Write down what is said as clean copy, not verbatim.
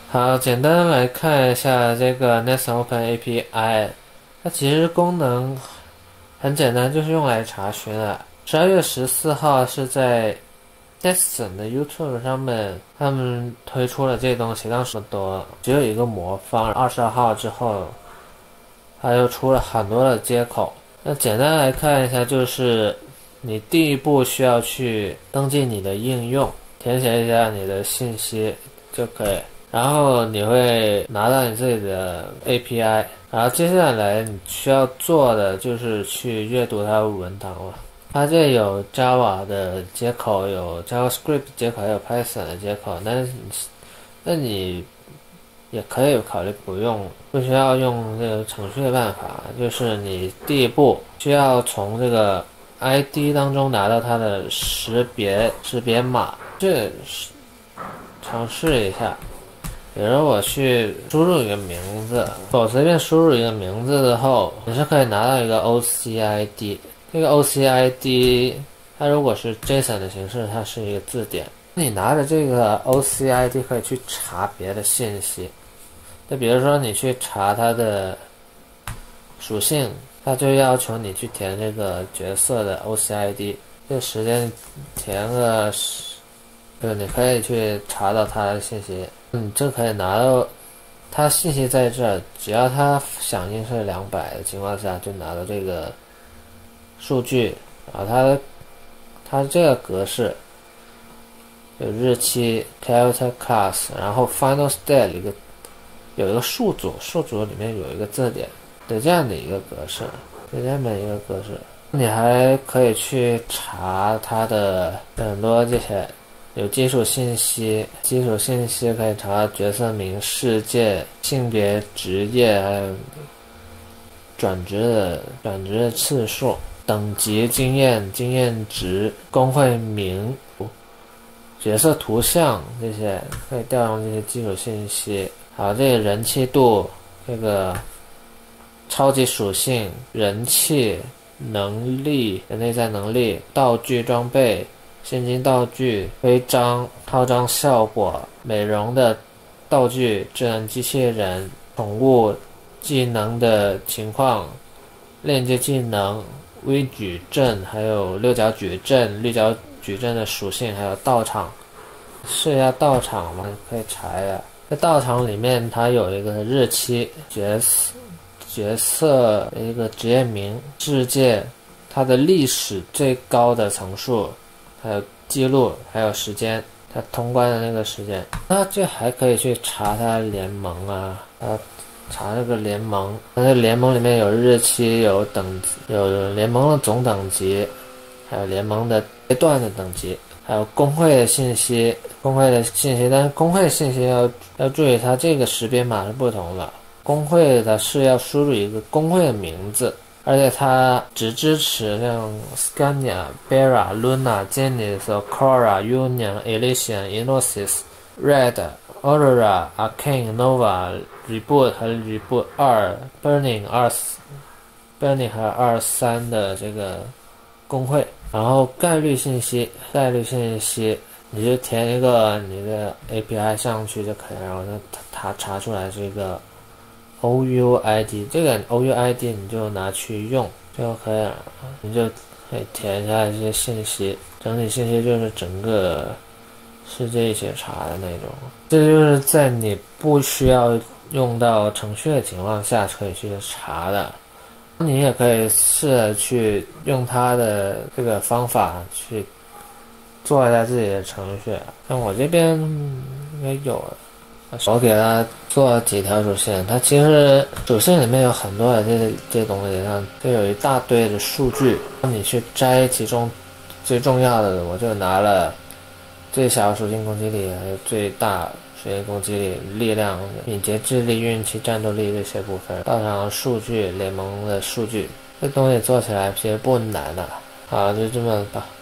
好，简单来看一下这个 Nest Open API，它其实功能很简单，就是用来查询的。12月14号是在 Destin 的 YouTube 上面，他们推出了这东西，当时多只有一个魔方。22号之后，它又出了很多的接口。那简单来看一下，就是你第一步需要去登记你的应用，填写一下你的信息就可以。然后你会拿到你自己的 API， 然后接下来你需要做的就是去阅读它的文档了。它这有 Java 的接口，有 JavaScript 接口，还有 Python 的接口。那你也可以考虑不需要用这个程序的办法，就是你第一步需要从这个 ID 当中拿到它的识别码，这尝试一下。比如我去输入一个名字，我随便输入一个名字之后，你是可以拿到一个 OCID。这个 OCID 它如果是 JSON 的形式，它是一个字典。你拿着这个 OCID 可以去查别的信息。就比如说你去查它的属性，它就要求你去填这个角色的 OCID。这个时间填个你可以去查到它的信息。你就可以拿到它信息在这，只要它响应是200的情况下，就拿到这个数据。然后它这个格式有日期 character class， 然后 final state 有一个数组里面有一个字典的这样的一个格式，你还可以去查它的很多这些。有基础信息可以查角色名、世界、性别、职业，还有转职的次数、等级、经验值、工会名、角色图像，这些可以调用这些基础信息。还有这个人气度，这个超级属性、人气、能力、内在能力、道具装备、现金道具、徽章、套装效果、美容的道具、智能机器人、宠物、技能的情况、链接技能、微矩阵，还有六角矩阵、绿角矩阵的属性，还有道场。试一下道场嘛，可以查一下。在道场里面，它有一个日期、角色的一个职业名、世界，它的历史最高的层数。还有记录，还有时间，他通关的那个时间。那这还可以去查他联盟啊，查这个联盟。那这联盟里面有日期，有联盟的总等级，还有联盟的阶段的等级，还有工会的信息。但是工会的信息要注意，它这个识别码是不同的。工会它是要输入一个工会的名字。而且它只支持像 Scania、Bera、Luna、Genesis、Korra、Union、Elysian、Inosys、Red、Aurora、Arcane、Nova、Reboot 和 Reboot 2、Burning 和23的这个工会。然后概率信息你就填一个你的 API 上去就可以，然后它查出来这个OUID， 这个 OUID 你就拿去用就可以了，你就可以填一下这些信息，整体信息就是整个世界一起查的那种。这就是在你不需要用到程序的情况下可以去查的。你也可以试着去用它的这个方法去做一下自己的程序，像我这边应该有了。我给它做了几条属性，它其实属性里面有很多的这东西，就有一大堆的数据，你去摘其中最重要的，我就拿了最小属性攻击力，还有最大属性攻击力、力量、敏捷、智力、运气、战斗力这些部分。道场数据、联盟的数据，这东西做起来其实不难的。好，就这么吧。